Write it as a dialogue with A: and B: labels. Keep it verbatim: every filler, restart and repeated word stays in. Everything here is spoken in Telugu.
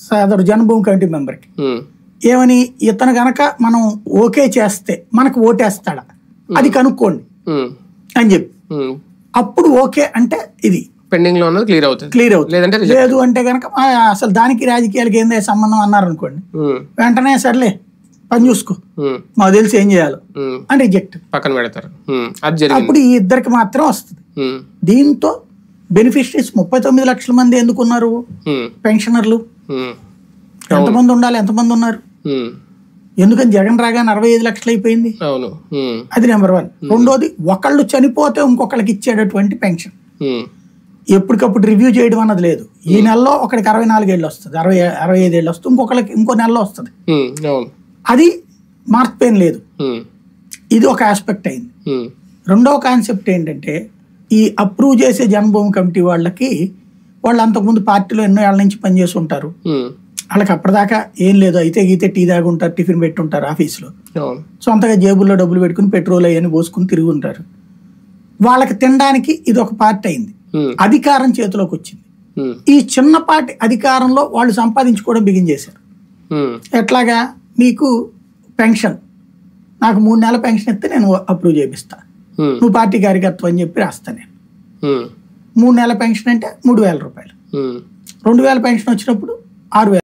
A: సదరు జన్మభూమి కమిటీ మెంబర్కి
B: ఉమ్,
A: ఏమని, ఇతను గనక మనం ఓకే చేస్తే మనకు ఓటేస్తాడా అది కనుక్కోండి
B: ఉమ్,
A: అని చెప్పి
B: ఉమ్.
A: అప్పుడు ఓకే అంటే ఇది
B: పెండింగ్ లో ఉన్నది క్లియర్ అవుతుంది.
A: క్లియర్ అవుతుంది.
B: లేదంటే reject.
A: లేదు అంటే కనుక అసలు దానికి రాజకీయాలకి ఏందే సంబంధం అన్నారు అనుకోండి,
B: ఉమ్,
A: వెంటనే సర్లే పని చూసుకో
B: ఉమ్,
A: మాకు తెలిసి ఏం చేయాలో
B: ఉమ్.
A: అని రిజెక్ట్.
B: పక్కన పెడతారు. ఉమ్, అది జరిగింది.
A: అప్పుడు ఈ ఇద్దరికి మాత్రం వస్తుంది.
B: ఉమ్,
A: దీంతో బెనిఫిషరీస్ ముప్పై తొమ్మిది లక్షల మంది ఎందుకున్నారు
B: ఉమ్,
A: పెన్షనర్లు?
B: ఉమ్,
A: ఎంతమంది ఉండాలి, ఎంతమంది ఉన్నారు?
B: ఉమ్,
A: ఎందుకని జగన్ రాగానే అరవై ఐదు లక్షలు అయిపోయింది.
B: అవును. ఉమ్,
A: అది నెంబర్ వన్. రెండోది, ఒకళ్ళు చనిపోతే ఇంకొకళ్ళకి ఇచ్చేటటువంటి పెన్షన్
B: ఉమ్,
A: ఎప్పటికప్పుడు రివ్యూ చేయడం అన్నది లేదు. ఈ నెలలో ఒకరికి అరవై నాలుగేళ్ళు వస్తుంది, అరవై అరవై ఐదేళ్ళు వస్తుంది, ఇంకొకరికి ఇంకో నెలలో వస్తుంది.
B: ఉమ్, అవును.
A: అది మార్పుేం లేదు.
B: ఉమ్,
A: ఇది ఒక ఆస్పెక్ట్ అయింది.
B: ఉమ్,
A: రెండవ కాన్సెప్ట్ ఏంటంటే, ఈ అప్రూవ్ చేసే జన్మభూమి కమిటీ వాళ్ళకి, వాళ్ళు అంతకుముందు పార్టీలో ఎన్నో ఏళ్ళ నుంచి పనిచేసి ఉంటారు,
B: ఉమ్,
A: వాళ్ళకి అప్పటిదాకా ఏం లేదు, అయితే గీతే టీ దాగి ఉంటారు, టిఫిన్ పెట్టి ఉంటారు ఆఫీసులో,
B: అవును.
A: సొంతగా జేబుల్లో డబ్బులు పెట్టుకుని పెట్రోల్ అయ్యని పోసుకుని తిరిగి ఉంటారు. వాళ్ళకి తినడానికి ఇది ఒక పార్టీ అయింది,
B: ఉమ్,
A: అధికారం చేతిలోకి వచ్చింది.
B: ఉమ్,
A: ఈ చిన్నపాటి అధికారంలో వాళ్ళు సంపాదించుకోవడం బిగిన్ చేశారు.
B: ఉమ్,
A: ఎట్లాగా, మీకు పెన్షన్, నాకు మూడు నెలల పెన్షన్ ఇస్తే నేను అప్రూవ్ చేపిస్తా,
B: ఉమ్,
A: నువ్వు పార్టీ కార్యకర్త అని చెప్పి రాస్తా నేను.
B: ఉమ్,
A: మూడు నెలల పెన్షన్ అంటే మూడు వేల రూపాయలు,
B: ఉమ్.
A: రెండు వేల పెన్షన్ వచ్చినప్పుడు ఆరు వేల